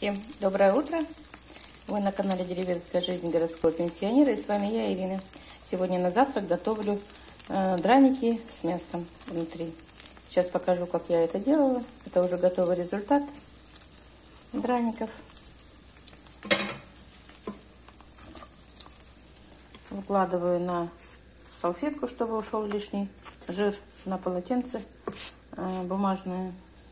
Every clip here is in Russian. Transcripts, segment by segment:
Всем доброе утро! Вы на канале Деревенская жизнь городского пенсионера, и с вами я, Ирина. Сегодня на завтрак готовлю драники с мяском внутри. Сейчас покажу, как я это делала. Это уже готовый результат драников. Выкладываю на салфетку, чтобы ушел лишний жир, на полотенце бумажное.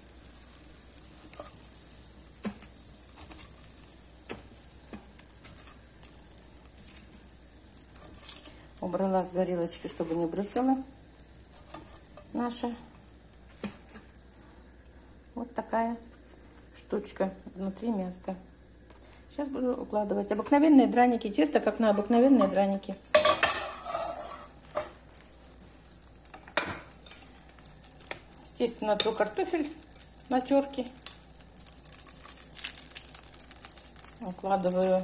Убрала с горелочки, чтобы не брызгала наша. Вот такая штучка внутри мяска. Сейчас буду укладывать обыкновенные драники. Тесто как на обыкновенные драники. Естественно, тру картофель на терке. Укладываю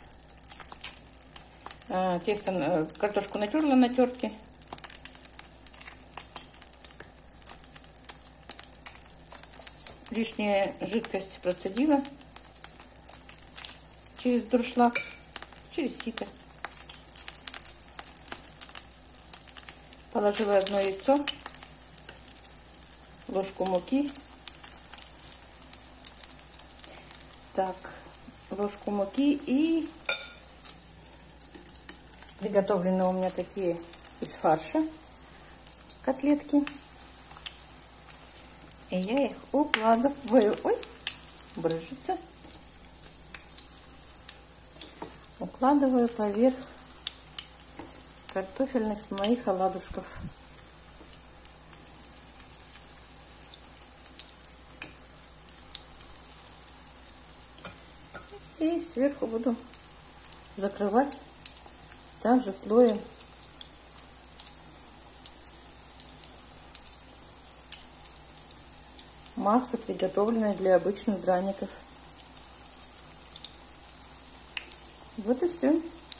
тесто, картошку натерла на терке. Лишняя жидкость процедила через дуршлаг, через сито. Положила одно яйцо, ложку муки. Так, ложку муки и приготовлены у меня такие из фарша котлетки. И я их укладываю. Ой, брызжется. Укладываю поверх картофельных с моих оладушков. И сверху буду закрывать также слоем массы, приготовленной для обычных драников. Вот и все.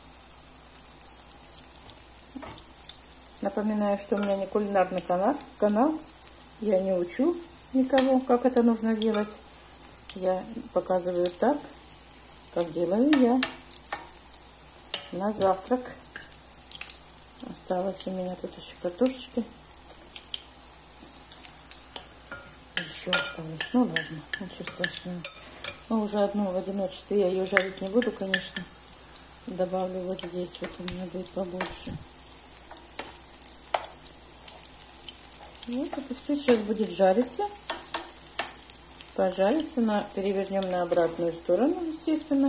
Напоминаю, что у меня не кулинарный канал. Я не учу никого, как это нужно делать. Я показываю так, как делаю я. На завтрак. Осталось у меня тут еще картошечки. Еще осталось. Ну ладно, ничего страшного. Но уже одну в одиночестве. Я ее жарить не буду, конечно. Добавлю вот здесь. Вот у меня будет побольше. Вот это все сейчас будет жариться. Пожарится. Перевернем на обратную сторону, естественно.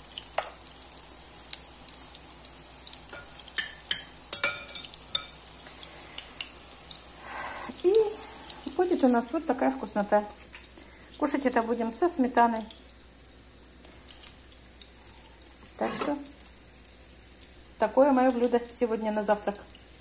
Будет у нас вот такая вкуснота. Кушать это будем со сметаной. Так что такое мое блюдо сегодня на завтрак.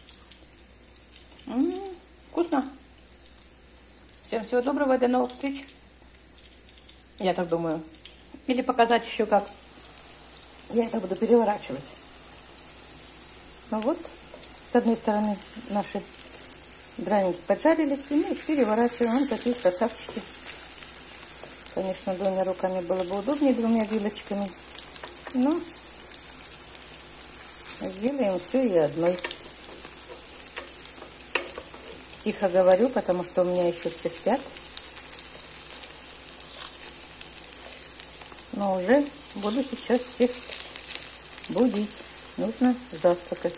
Вкусно. Всем всего доброго и до новых встреч. Я так думаю. Или показать еще, как я это буду переворачивать. Ну вот, с одной стороны наши драники поджарились, и мы их переворачиваем. Вот такие красавчики. Конечно, двумя руками было бы удобнее, двумя вилочками. Но сделаем все и одной. Тихо говорю, потому что у меня еще все спят. Но уже буду сейчас всех будить. Нужно завтракать.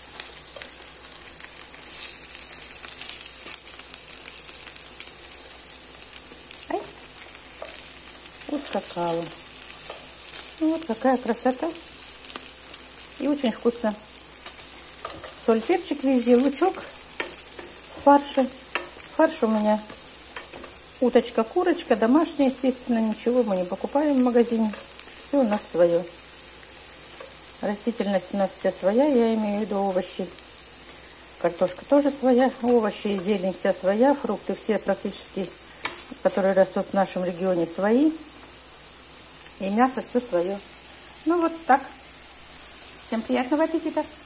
Ускакала. Ну, вот какая красота. И очень вкусно. Соль, перчик везде, лучок, фарш. Фарш у меня уточка, курочка, домашняя, естественно. Ничего мы не покупаем в магазине. Все у нас свое. Растительность у нас вся своя, я имею в виду овощи. Картошка тоже своя, овощи и зелень вся своя, фрукты все практически, которые растут в нашем регионе, свои. И мясо все свое. Ну вот так. Всем приятного аппетита!